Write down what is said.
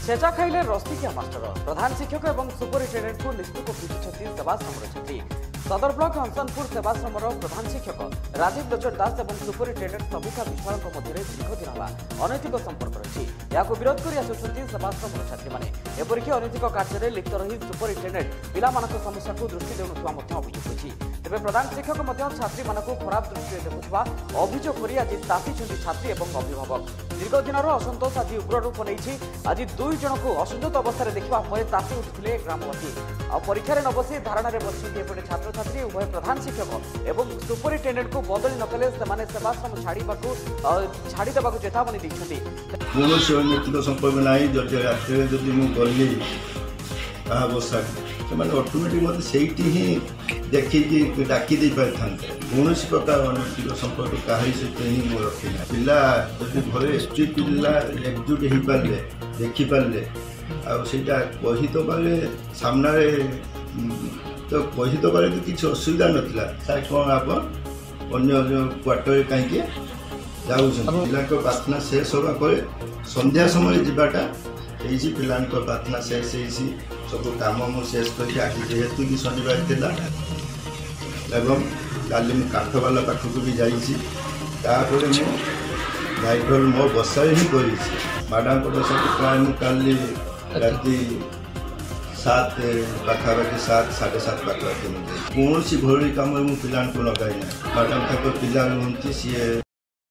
छेचा खाइले रस्तिकिया मास्टर प्रधान शिक्षक और सुपरिटेडेंट को लिस्टू को पिछुंट सेवाश्रम छात्री सदर ब्लॉक हंसनपुर सेवाश्रम प्रधान शिक्षक राजीव लोचन दास और सुपरिटेडेंट सविता विश्वाल मध्य दीर्घ दिन है अनैतिक संपर्क रही विरोध कर सेवाश्रम छात्री मैंने एपरिक अनैतिक कार्य लिप्त रही सुपरिटेडेंट पिला समस्या को दृष्टि देउनुवा अभियोग होती तेज प्रधान शिक्षक छात्री मानक खराब दृष्टि देखुवा अभियोग कर आज तासिंट छात्री और अभिभावक दीर्घ दिन असंतोष आज उग्र रूप नहीं आज दुई जन को असंजत अवस्था देखा तासी उठुले ग्रामवासी आ परीक्षा न बसी धारणा बसते एपटे छात्र छात्री उभय प्रधान शिक्षक और सुपरिटेडेंट को बदली नकले सेवाश्रम छाड़देवा चेतावनी देते अनैतिक संपर्क ना रात गली बसा से अटोमेटिक मत से देखिए डाकी दे पारि था कौन प्रकार अनैतिक संपर्क कहीं सहित ही मो रखी ना पिला जब घर एसटी पिला एकजुट हो पारे देखिपारे आईटा कही तो पारे सामना तो कही तो पारे किसी असुविधा नाला सार कौन आप क्वार्टर कहीं जाऊँ पिला प्रार्थना शेष होगा पर संध्या समय जावाटा पिला प्रार्थना शेष हो सब कम शेष कर आज जेहेतु कि शनिवार थिला एवं काली मु काठ वाला पाखक भी जापर मु ड्राइवर मो बसाई ही कर मैडम को सब प्राय मुझे राति 7 पाखापाखि 7 साढ़े 7 पाखापाखि कौन सी घरोई कम मुझे पिला लगाई ना मैडम तक पिला रुहति सी